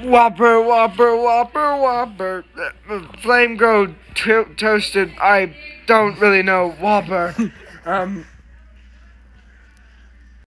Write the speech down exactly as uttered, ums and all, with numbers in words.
Whopper, Whopper, Whopper, Whopper. Flame Grow to toasted. I don't really know. Whopper. Um.